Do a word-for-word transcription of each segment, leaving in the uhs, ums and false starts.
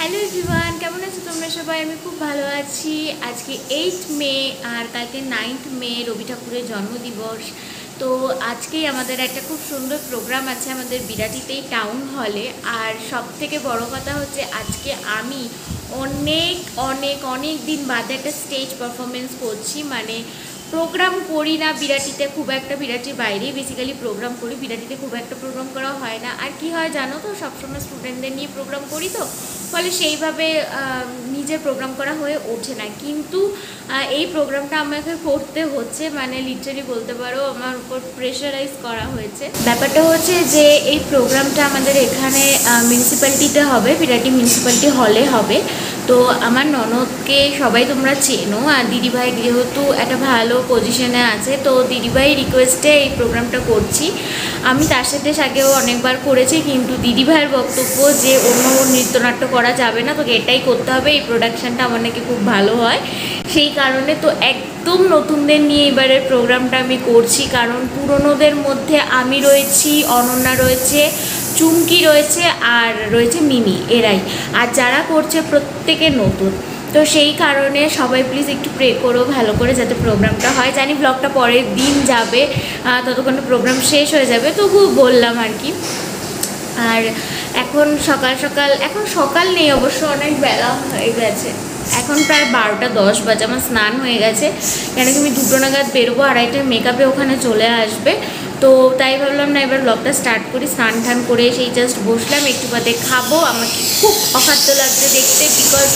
Hello everyone, কেমন আছো তোমরা সবাই? আমি খুব ভালো আছি। আজকে এইট মে আর কালকে নাইন্থ মে রবি ঠাকুরের জন্মদিবস। তো আজকেই আমাদের একটা খুব সুন্দর প্রোগ্রাম আছে আমাদের বিরাটিতেই টাউন হলে। আর সব থেকে বড় কথা হচ্ছে আজকে আমি অনেক অনেক অনেক দিন বাদে একটা স্টেজ পারফরমেন্স করছি। মানে প্রোগ্রাম করি না বিরাটিতে খুব একটা, বিরাটির বাইরেই বেসিক্যালি প্রোগ্রাম করি, বিরাটিতে খুব একটা প্রোগ্রাম করা হয় না। আর কি হয় জানো তো, সবসময় স্টুডেন্টদের নিয়ে প্রোগ্রাম করি, তো ফলে সেইভাবে নিজের প্রোগ্রাম করা হয়ে ওঠে না। কিন্তু এই প্রোগ্রামটা আমাকে করতে হচ্ছে, মানে লিটারালি বলতে পারো আমার উপর প্রেশারাইজ করা হয়েছে। ব্যাপারটা হচ্ছে যে এই প্রোগ্রামটা আমাদের এখানে মিউনিসিপ্যালিটিতে হবে, বিরাটি মিউনিসিপ্যালিটি হলে হবে। তো আমার ননদকে সবাই তোমরা চেনো, আর দিদিভাই যেহেতু একটা ভালো পজিশনে আছে, তো দিদিভাই রিকোয়েস্টে এই প্রোগ্রামটা করছি। আমি তার সাথে আগেও অনেকবার করেছি, কিন্তু দিদিভাইয়ের বক্তব্য যে অন্য নৃত্যনাট্য করা যাবে না, তোকে এটাই করতে হবে, এই প্রোডাকশানটা আমার নাকি খুব ভালো হয়। সেই কারণে তো একদম নতুনদের নিয়ে এবারের প্রোগ্রামটা আমি করছি, কারণ পুরনোদের মধ্যে আমি রয়েছি, অনন্যা রয়েছে, চুমকি রয়েছে, আর রয়েছে মিমি, এরাই। আর যারা করছে প্রত্যেকে নতুন। তো সেই কারণে সবাই প্লিজ একটু প্রে করো ভালো করে যাতে প্রোগ্রামটা হয়। জানি ব্লগটা পরের দিন যাবে, ততক্ষণে প্রোগ্রাম শেষ হয়ে যাবে, তবু বললাম আর কি। আর এখন সকাল সকাল, এখন সকাল নেই অবশ্য, অনেক বেলা হয়ে গেছে, এখন প্রায় বারোটা দশ বাজে। আমার স্নান হয়ে গেছে, কেন কি আমি দুটো নাগাদ বেরোবো, আড়াইটার মেকআপে ওখানে চলে আসবে। তো তাই ভাবলাম না এবার ব্লগটা স্টার্ট করি। স্নান টান করে সেই জাস্ট বসলাম, একটু বাদে খাবো। আমাকে খুব অখাদ্য লাগছে দেখতে, বিকজ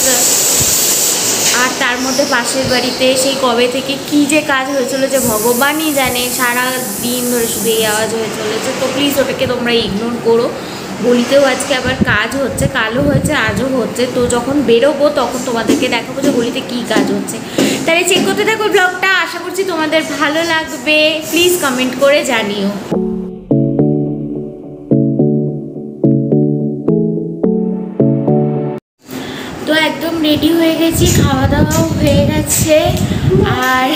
আর তার মধ্যে পাশের বাড়িতে সেই কবে থেকে কি যে কাজ হয়ে চলেছে ভগবানই জানে, সারা দিন ধরে শুধু এই আওয়াজ হয়ে চলেছে। তো প্লিজ ওটাকে তোমরা ইগনোর করো। গলিতেও আজকে আবার কাজ হচ্ছে, কালও হয়েছে, আজও হচ্ছে। তো যখন বেরোবো তখন তোমাদেরকে দেখাবো যে গলিতে কী কাজ হচ্ছে। তাহলে চেক করতে থাকো ব্লগটা, আশা করছি তোমাদের ভালো লাগবে। প্লিজ কমেন্ট করে জানিও। তো একদম রেডি হয়ে গেছি, খাওয়া দাওয়াও হয়ে গেছে। আর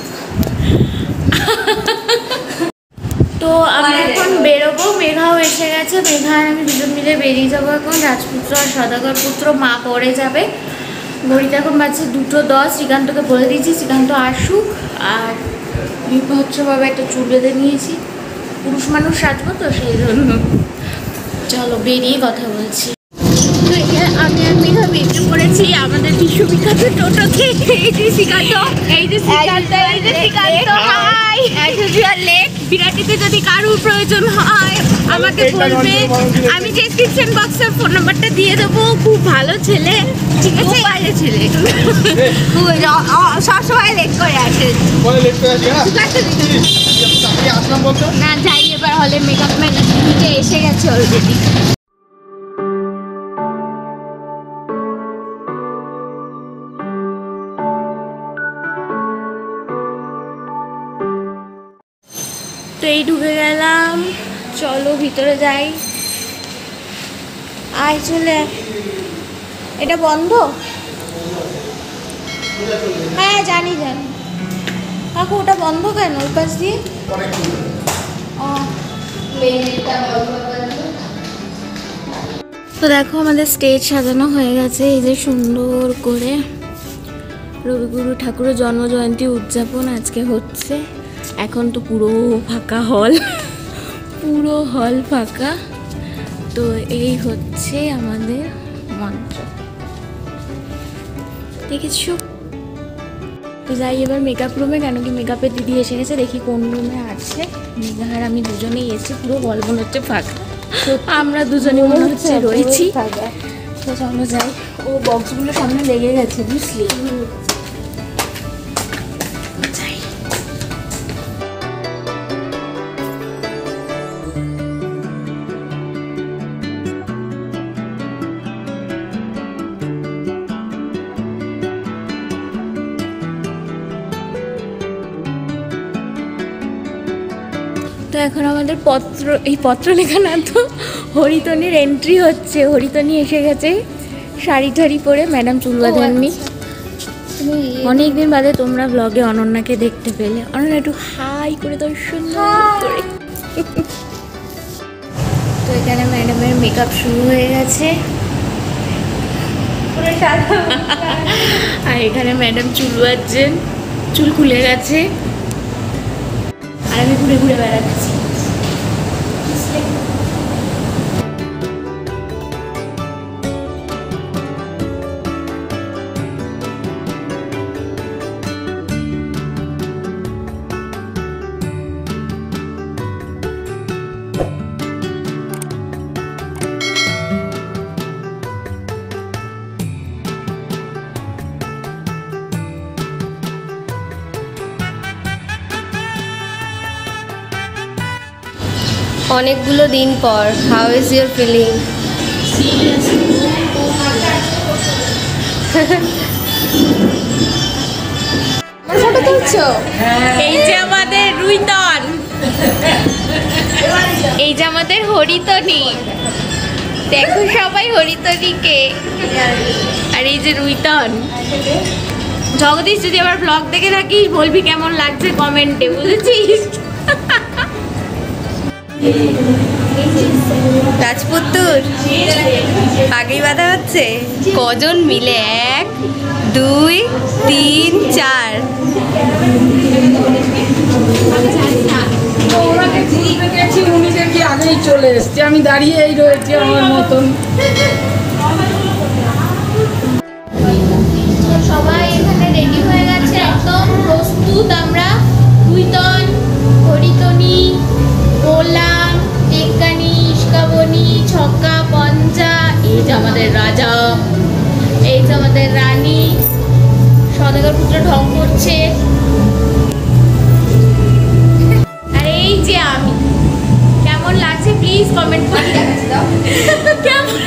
তো আমরা এখন বেরোবো, মেঘাও এসে গেছে। মেঘা আর আমি দুজন মিলে বেরিয়ে যাবো এখন। রাজপুত্র আর সদাগর পুত্র মা পরে যাবে। ঘড়িতে এখন বাজছে দুটো দশ। শ্রীকান্তকে বলে দিয়েছি শ্রীকান্ত আসুক। আর বিভৎসভাবে একটা চুল বেঁধে নিয়েছি, পুরুষ মানুষ সাজবো তো সেই জন্য। চলো বেরিয়ে কথা বলছি। তো আমি আর মেঘা বেরিয়ে পড়েছি আমাদের বিশ্ববিখ্যাত টোটোতে। এই যে শ্রীকান্ত, এই যে শ্রীকান্ত, এই যে শ্রীকান্ত, হাই। লেট বিরাটিতে যদি কারোর প্রয়োজন হয় আমাকে বলবে, আমি ডেসক্রিপশন বক্সে ফোন নাম্বারটা দিয়ে দেবো। খুব ভালো ছেলে, ঠিক আছে? ভালো ছেলে, সবসময় লেট করে আসে না। যাই এবার হলে, মেকআপ ম্যান নিচে এসে গেছে অলরেডি। তো এই ঢুকে গেলাম, চলো ভিতরে যাই। আয় চলে, এটা বন্ধ? হ্যাঁ জানি জানি। কাকু ওটা বন্ধ কেন ওই পাশ দিয়ে? ও তো দেখো আমাদের স্টেজ সাজানো হয়ে গেছে, এই যে সুন্দর করে রবিগুরু ঠাকুরের জন্মজয়ন্তী উদযাপন আজকে হচ্ছে। এখন তো পুরো ফাঁকা হল, পুরো হল ফাঁকা। তো এই হচ্ছে আমাদের মন্ত্র, দেখেছো? তো যাই এবার মেকআপ রুমে, কেন কি মেকআপের দিদি এসে গেছে। দেখি কোন রুমে আছে। মেঘা আর আমি দুজনেই এসেছি, পুরো হল মনে হচ্ছে ফাঁকা, আমরা দুজনে মনে হচ্ছে রয়েছি। তো চলো যাই। ও বক্সগুলো সামনে লেগে গেছে বুঝলি। তো এখন আমাদের পত্র, এই পত্র লেখা না তো হরিতনির এন্ট্রি হচ্ছে। হরিতনি এসে গেছে শাড়ি টাড়ি পরে, ম্যাডাম চুল বাঁধেননি। অনেকদিন বাদে তোমরা ব্লগে অনন্যাকে দেখতে পেলে। অনন্যা একটু হাই করে দর্শন করে। তো এখানে ম্যাডামের মেকআপ শুরু হয়ে গেছে। আর এখানে ম্যাডাম চুল বাঁধছেন, চুল খুলে গেছে আর আমি ঘুরে ঘুরে বেড়াচ্ছি। অনেকগুলো দিন পর, how is your feeling? Photo তুলছো? এই যে আমাদের রুইতন, এই যে আমাদের হরিতনি, দেখো সবাই হরিতনিকে। আর এই যে রুইতন। জগদীশ, যদি আমার ব্লগ দেখে থাকিস বলবি কেমন লাগছে কমেন্টে, বুঝেছিস? রাজপুত্তুর আগেই বাঁধা হচ্ছে। কজন মিলে? এক, দুই, তিন, চার। আগেই চলে এসছে, আমি দাঁড়িয়েই রয়েছি আমার মতন। সবাই এখানে রেডি হয়ে গেছে, একদম প্রস্তুত। আমরা রুইতন, হরিতনি, কোরলাম, টেক্কানি, ইস্কাবনি, ছক্কা, পঞ্চা, এই যে আমাদের রাজা, এই যে আমাদের রানী, সদাগর পুত্র ঢং করছে, আর এই যে আমি। কেমন লাগছে প্লিজ কমেন্ট করে দাও। কেমন?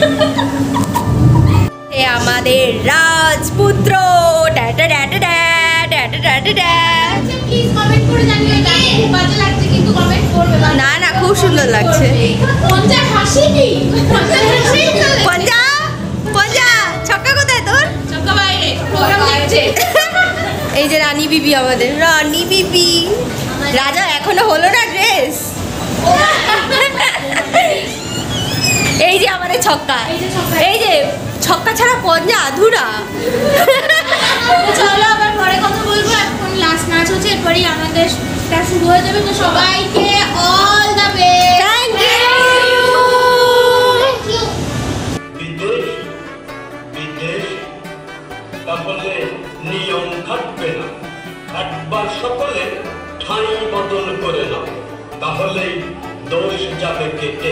এ আমাদের রাজপুত্র। Tata tata tata tata tata. Please comment করে জানিও, খুব বাজে লাগছে কিন্তু কমেন্ট করবে। না না, খুব সুন্দর লাগছে। পঞ্চা হাসিনি, পঞ্চা হাসি, পঞ্জা পঞ্জা ছক্কা কোথায় তোর? ছক্কা বাইরে, প্রোগ্রাম দেখছে। এই যে রানী বিবি, আমাদের রানী বিবি। রাজা এখনো হলো না ড্রেস। এই যে আমাদের ছক্কা, এই যে ছক্কা ছাড়া পঞ্জা আধুরা। চলো আবার পরে কথা বলবো, এখন লাস্ট নাচ হচ্ছে, এরপরেই আমাদের শুরু হয়ে যাবে। তো সবাইকে all the best. Thank you. বিদেশ বিদেশ তাহলে নিয়ম থাকবে না। একবার সকলে ঠাঁই বদল করে নাও, তাহলেই দোষ যাবে কেটে।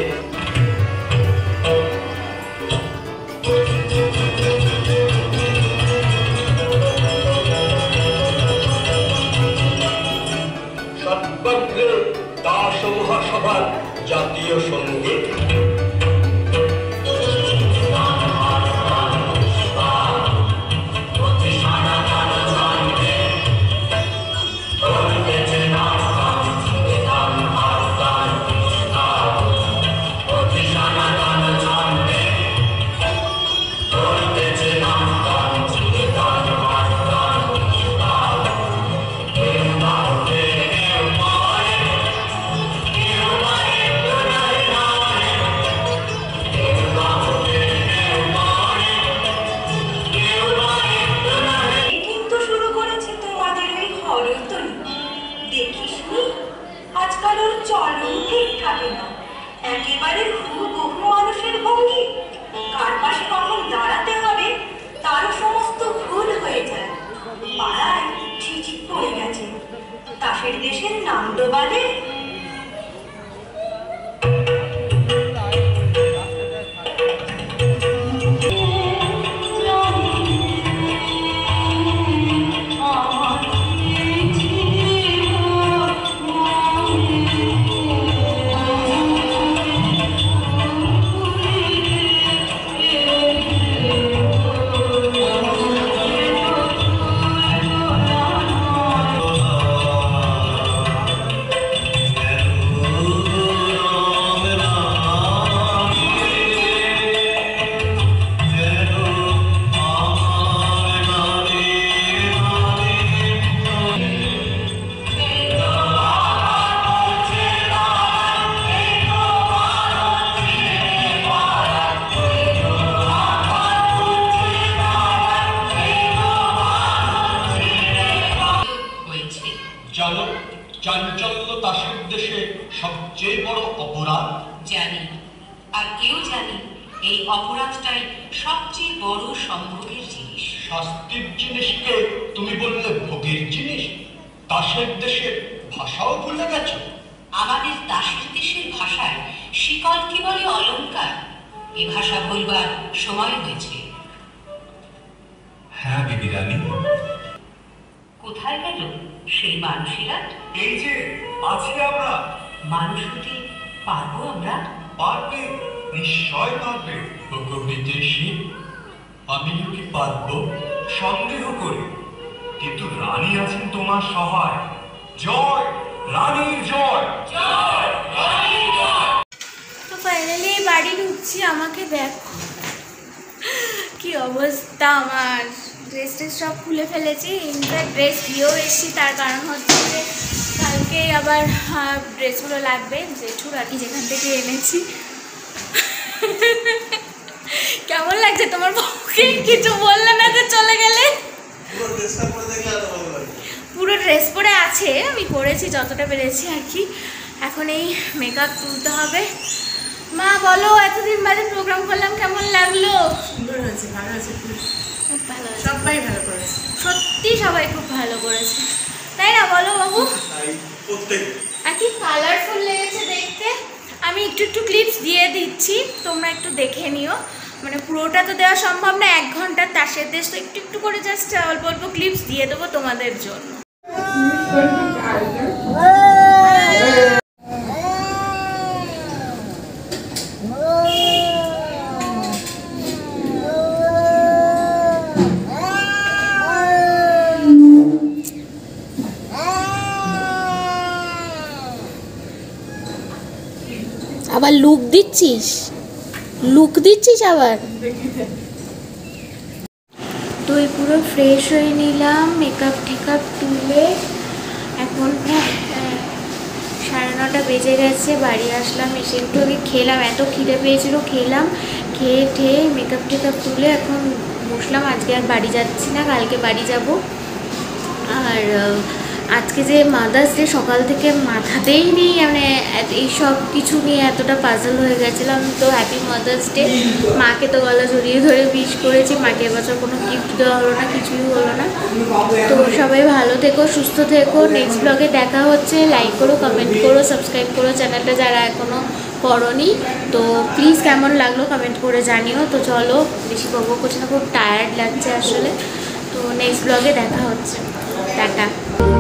সর্বত্র দাস মহাসভার জাতীয় সঙ্গীত। তাসের দেশের নাম তো বাদে। সবচেয়ে বড় অপরাধ? জানি, আর কেউ জানি এই অপরাধটাই সবচেয়ে বড় সম্ভোগের জিনিস। শাস্তির জিনিসকে তুমি বললে ভোগের জিনিস? দাসের দেশের ভাষাও ভুলে গেছো? আমাদের দাসের দেশের ভাষায় শিকল কি বলে অলংকার, এ ভাষা ভুলবার সময় হয়েছে। হ্যাঁ বিবি রানী। কোথায় গেল সেই মানুষেরা? এই যে আছি আমরা। মানুষ হতে পারবো আমরা? পারবে, নিশ্চয় পারবে। বিদেশি, আমিও কি পারবো? সন্দেহ করে, কিন্তু রানী আছেন তোমার সহায়। জয় রানীর জয়। তো ফাইনালি বাড়ি ঢুকছি। আমাকে দেখো কি অবস্থা আমার, ড্রেস ট্রেস সব খুলে ফেলেছি। ইনফ্যাক্ট ড্রেস দিয়েও এসেছি, তার কারণ হচ্ছে যে কালকে আবার ড্রেসগুলো লাগবে, জেঠুর আর কি যেখান থেকে এনেছি। কেমন লাগছে তোমার বউকে? কিছু বললে না যে চলে গেলে? পুরো ড্রেস পরে আছে, আমি করেছি যতটা পেরেছি আর কি। এখন এই মেকআপ তুলতে হবে। মা বলো, এতদিন বাদে প্রোগ্রাম করলাম, কেমন লাগলো? সুন্দর হয়েছে, ভালো আছে, খুব ভালো, সবাই ভালো করেছে, সত্যি সবাই খুব ভালো করেছে, তাই না বলো বাবু? আর কি কালারফুল লেগেছে দেখতে। আমি একটু একটু ক্লিপস দিয়ে দিচ্ছি, তোমরা একটু দেখে নিও। মানে পুরোটা তো দেওয়া সম্ভব না, এক ঘন্টার তাসের দেশ, তো একটু একটু করে জাস্ট অল্প অল্প ক্লিপস দিয়ে দেবো তোমাদের জন্য। আবার লুক দিচ্ছিস, লুক দিচ্ছিস আবার। তো এই পুরো ফ্রেশ হয়ে নিলাম, মেকআপ টেকআপ তুলে এখন প্রায় সাড়ে নটা বেজে গেছে। বাড়ি আসলাম, এসে একটু আগে খেলাম, এত খিদে পেয়েছিল, খেলাম, খেয়ে ঠেয়ে মেকআপ টেকআপ তুলে এখন বসলাম। আজকে আর বাড়ি যাচ্ছি না, কালকে বাড়ি যাব। আর আজকে যে মাদার্স ডে, সকাল থেকে মাথাতেই নেই, মানে এই সব কিছু নিয়ে এতটা পাজল হয়ে গেছিলাম। তো হ্যাপি মাদার্স ডে। মাকে তো গলা জড়িয়ে ধরে উইশ করেছি, মাকে এবছর কোনো গিফট দেওয়া হলো না, কিছুই হলো না। তো সবাই ভালো থেকো, সুস্থ থেকো। নেক্সট ব্লগে দেখা হচ্ছে। লাইক করো, কমেন্ট করো, সাবস্ক্রাইব করো চ্যানেলটা যারা এখনও করোনি। তো প্লিজ কেমন লাগলো কমেন্ট করে জানিও। তো চলো, বেশি বকবক করছি না, খুব টায়ার্ড লাগছে আসলে। তো নেক্সট ব্লগে দেখা হচ্ছে, টাটা।